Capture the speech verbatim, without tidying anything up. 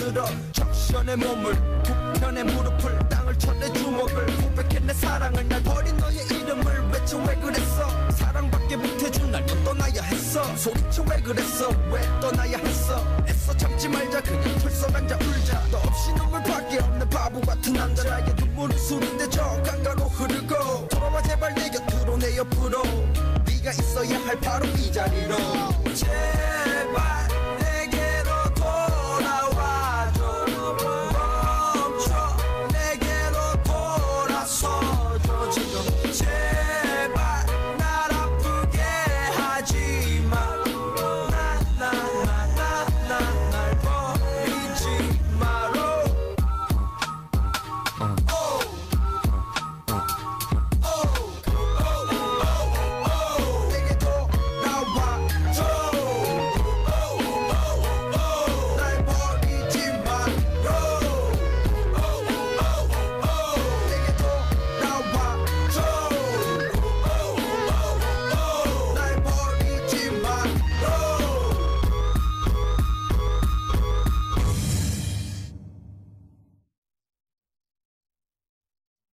들어 적시원의 몸을 북편의 무릎을 땅을 쳐내 주먹을 고백해 내 사랑을 날 버린 너의 이름을 외쳐 왜 그랬어 사랑밖에 못해준 날 또 떠나야 했어 소리쳐 왜 그랬어 왜 떠나야 했어 애써 참지 말자 그냥 털썩 앉아 울자 너 없이 눈물밖에 없는 바보 같은 남자 나의 눈물은 술인데 저 강가로 흐르고 돌아와 제발 내 곁으로 내 옆으로 네가 있어야 할 바로 이 자리로